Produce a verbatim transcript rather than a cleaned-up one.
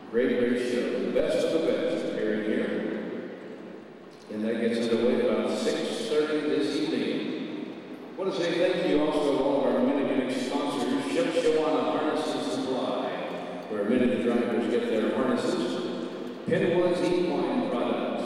Great, great show. The best of the best appearing here. And that gets underway about six thirty this evening. I want to say thank you also to all of our many, many sponsors. Ship Shawana Harness and Supply, where many of the drivers get their harnesses. Pinwoods Equine Products.